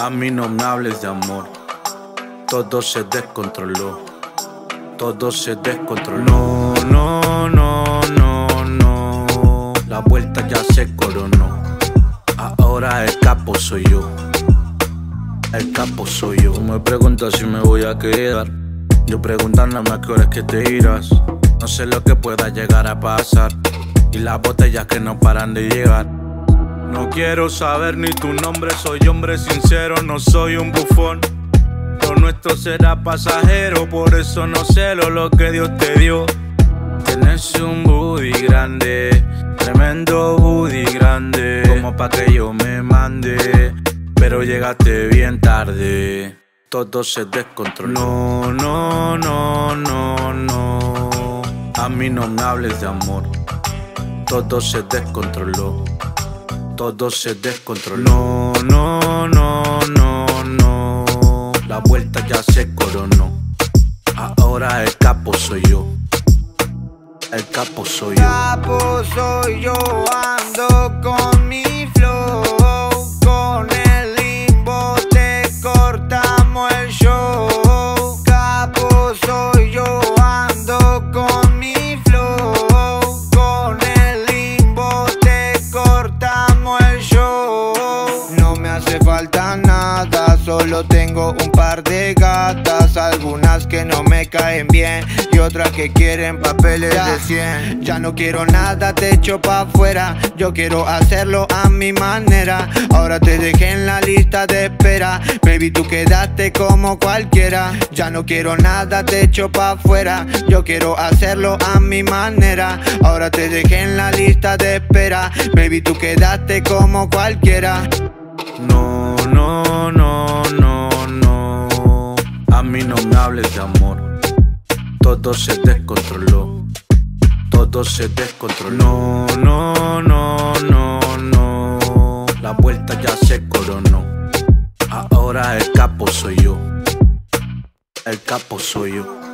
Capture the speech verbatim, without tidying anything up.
A mí no me hables de amor, todo se descontroló, todo se descontroló. No, no, no, no, no, la vuelta ya se coronó. Ahora el capo soy yo, el capo soy yo. Tú me preguntas si me voy a quedar, yo preguntándome a qué hora es que te irás. No sé lo que pueda llegar a pasar y las botellas que no paran de llegar. No quiero saber ni tu nombre, soy hombre sincero, no soy un bufón. Lo nuestro será pasajero, por eso no celo lo que Dios te dio. Tienes un booty grande, tremendo booty grande, como pa' que yo me mande, pero llegaste bien tarde. Todo se descontroló. No, no, no, no, no, a mí no me hables de amor, todo se descontroló, todo se descontroló. No, no, no, no, no, la vuelta ya se coronó. Ahora el capo soy yo, el capo soy yo. Capo soy yo, ando con mi flow, con el limbo te cortamos el show. Capo soy yo, ando con mi flow, con el limbo te cortamos el show. No me hace falta nada, solo tengo un par de gatas, algunas que no me caen bien y otras que quieren papeles ya, de cien. Ya no quiero nada, te echo pa' afuera, yo quiero hacerlo a mi manera. Ahora te dejé en la lista de espera, baby, tú quedaste como cualquiera. Ya no quiero nada, te echo pa' afuera, yo quiero hacerlo a mi manera. Ahora te dejé en la lista de espera, baby, tú quedaste como cualquiera. No, no, no, no, no, a mí no me hables de amor, todo se descontroló, todo se descontroló. No, no, no, no, no, la vuelta ya se coronó. Ahora el capo soy yo, el capo soy yo.